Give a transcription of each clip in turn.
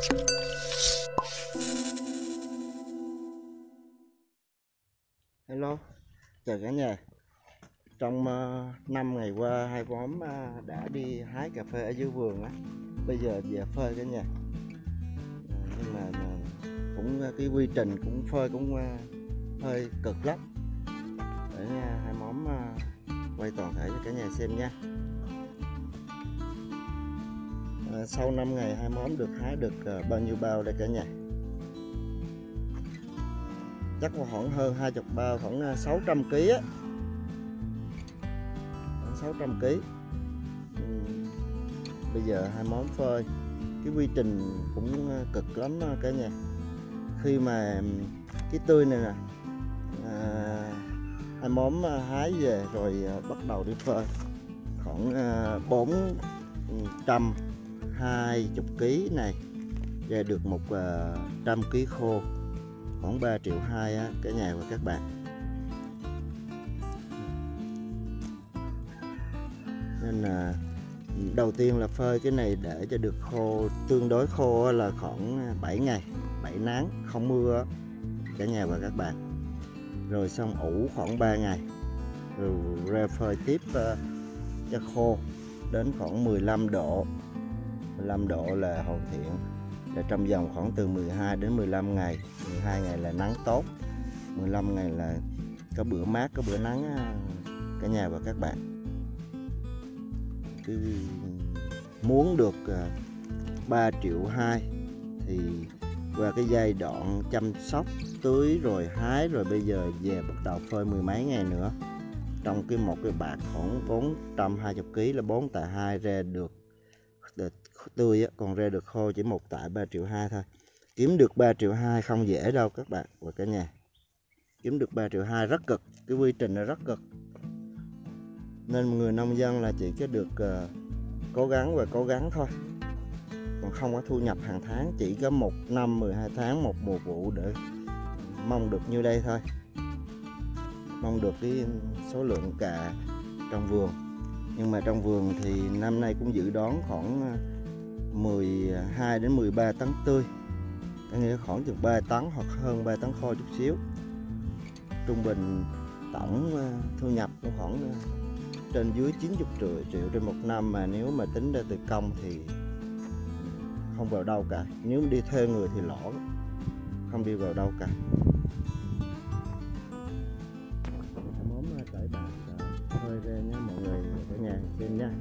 Hello, chào cả nhà. Trong 5 ngày qua hai bóng đã đi hái cà phê ở dưới vườn á. Bây giờ về phơi cả nhà. Nhưng mà cũng cái quy trình cũng phơi cũng hơi cực lắm. Để hai móm quay toàn thể cho cả nhà xem nha. Sau 5 ngày hai móm được hái được bao nhiêu bao đây cả nhà? Chắc khoảng hơn 20 bao, khoảng 600 kg á. 600 kg. Bây giờ hai món phơi, cái quy trình cũng cực lắm cả nhà. Khi mà cái tươi này nè, hai món hái về rồi bắt đầu đi phơi khoảng 420 kg này ra được 100 kg khô, khoảng 3,2 triệu á cả nhà và các bạn. Nên là đầu tiên là phơi cái này để cho được khô, tương đối khô là khoảng 7 ngày, 7 nắng không mưa cả nhà và các bạn. Rồi xong ủ khoảng 3 ngày rồi ra phơi tiếp cho khô đến khoảng 15 độ. 15 độ là hoàn thiện, là trong vòng khoảng từ 12 đến 15 ngày. 12 ngày là nắng tốt, 15 ngày là có bữa mát, có bữa nắng cả nhà và các bạn. Cứ muốn được 3,2 triệu thì qua cái giai đoạn chăm sóc, tưới rồi hái rồi bây giờ về bắt đầu phơi 10 mấy ngày nữa. Trong một cái bạc khoảng 420 kg là 4/2 ra được tươi, còn ra được khô chỉ 1/3 triệu thôi. Kiếm được 3,2 triệu không dễ đâu các bạn và cả nhà. Kiếm được 3,2 triệu rất cực, cái quy trình nó rất cực. Nên người nông dân là chỉ có được cố gắng và cố gắng thôi. Còn không có thu nhập hàng tháng, chỉ có 1 năm 12 tháng một mùa vụ để mong được như đây thôi. Mong được cái số lượng cà trong vườn. Nhưng mà trong vườn thì năm nay cũng dự đoán khoảng 12 đến 13 tấn tươi. Có nghĩa khoảng chừng 3 tấn hoặc hơn 3 tấn khô chút xíu. Trung bình tổng thu nhập cũng khoảng trên dưới 90 triệu trên một năm, mà nếu mà tính ra từ công thì không vào đâu cả. Nếu đi thuê người thì lỗ, không đi vào đâu cả. Món tỏi bạc hơi ra nhé mọi người, cả nhà xem nha.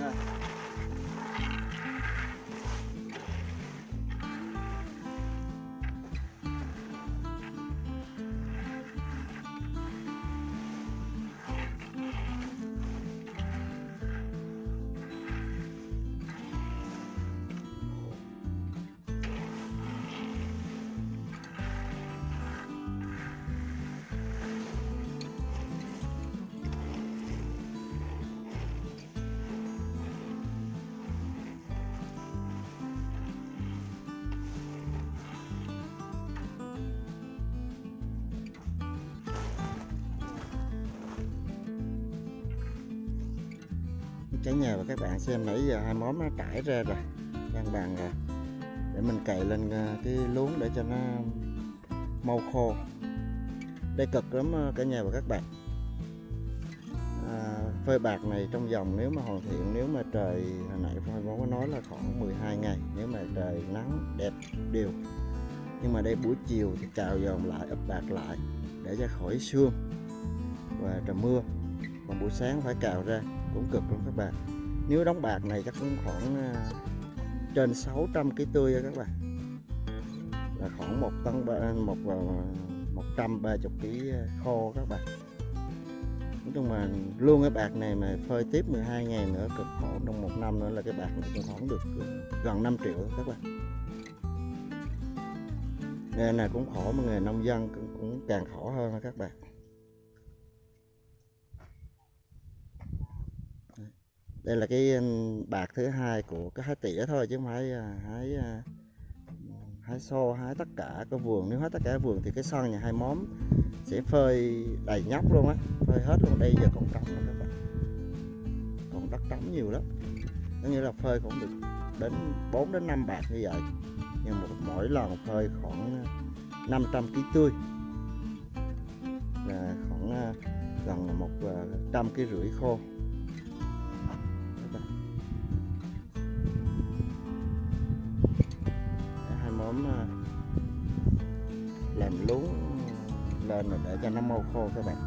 Rồi. Cả nhà và các bạn xem nãy giờ hai móm nó trải ra rồi, đang bàn rồi để mình cày lên cái luống để cho nó mau khô. Đây cực lắm cả nhà và các bạn. Phơi bạc này trong vòng, nếu mà hoàn thiện, nếu mà trời hồi nãy hai móm có nói là khoảng 12 ngày, nếu mà trời nắng đẹp đều. Nhưng mà đây buổi chiều thì cào dòm lại, ấp bạc lại để cho khỏi sương và trời mưa, còn buổi sáng phải cào ra cũng cực lắm các bạn. Nếu đóng bạc này chắc cũng khoảng trên 600 kg tươi các bạn, là khoảng 130 kg khô các bạn. Nói chung mà luôn cái bạc này mà phơi tiếp 12 ngày nữa cực khổ, trong 1 năm nữa là cái bạc này cũng khoảng được gần 5 triệu các bạn. Nghề này cũng khổ, mà nghề nông dân cũng càng khổ hơn các bạn. Đây là cái bạc thứ hai của cái hái tỉa thôi, chứ không phải hái xô, hái tất cả cái vườn. Nếu hái tất cả vườn thì cái sân nhà hai móm sẽ phơi đầy nhóc luôn á, phơi hết luôn. Đây giờ còn trống nữa các bạn, còn đất trống nhiều lắm, có nghĩa là phơi cũng được đến 4 đến 5 bạc như vậy, nhưng mỗi lần phơi khoảng 500 kg tươi, là khoảng gần 150 kg khô. Hai móm làm luống lên rồi để cho nó mau khô các bạn.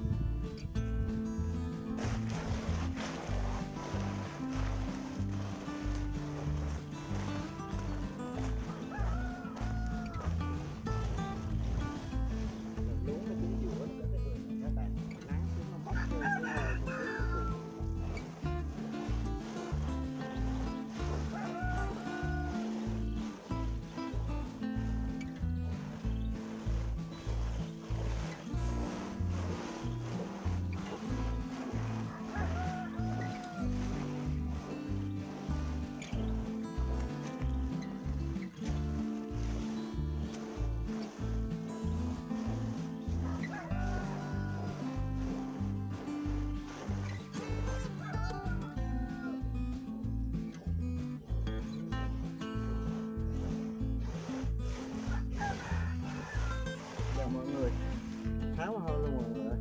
Mọi người tháo hơi luôn mọi người ơi.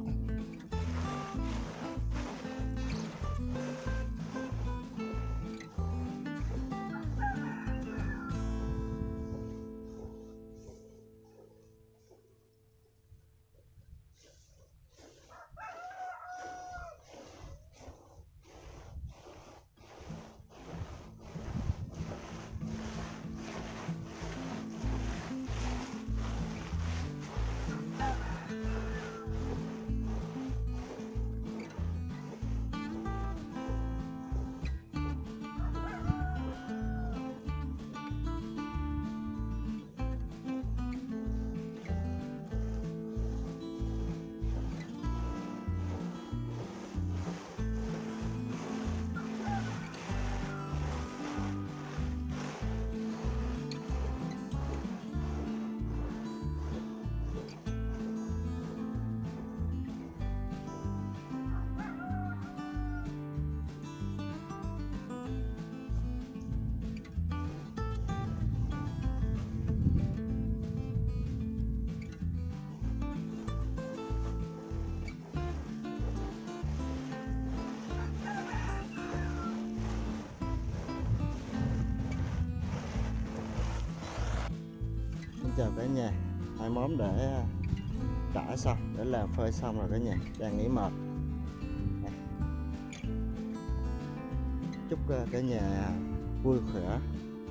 Chào cả nhà, hai móm để trải xong, để làm phơi xong rồi cả nhà, đang nghỉ mệt. chúc cả nhà vui khỏe.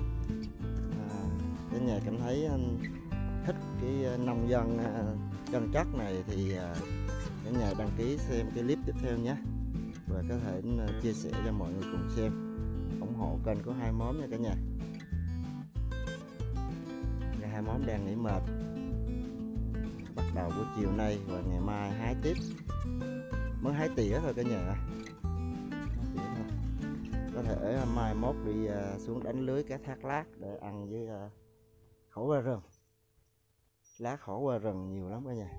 Cả nhà cảm thấy thích cái nông dân chân chất này thì cả nhà đăng ký xem cái clip tiếp theo nhé, và có thể chia sẻ cho mọi người cùng xem, ủng hộ kênh của Hai Móm nha cả nhà. Hai Móm đang nghỉ mệt, bắt đầu buổi chiều nay và ngày mai hái tiếp, mới hái tỉa thôi cả nhà. Có thể mai mốt đi xuống đánh lưới cá thác lát để ăn với khổ qua rừng. Lá khổ qua rừng nhiều lắm cả nhà.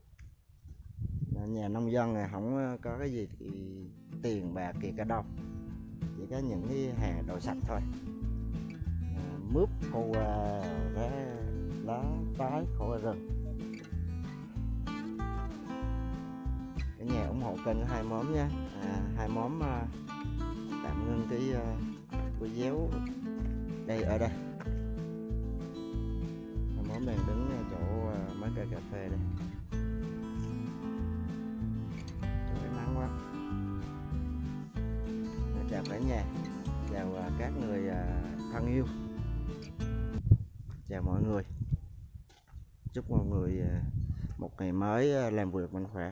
Nhà nông dân này không có cái gì thì tiền bạc kìa cả đâu, chỉ có những cái hàng đồ sạch thôi. Mướp khô qua, lá tái khổ qua rừng. Cả nhà ủng hộ kênh của Hai Móm nha. Hai Móm tạm ngưng cái video đây ở đây. Hai Móm đang đứng chỗ mấy cây cà phê đây. Trời nắng quá. Chào cả nhà, chào các người thân yêu, chào mọi người. Chúc mọi người một ngày mới làm việc mạnh khỏe.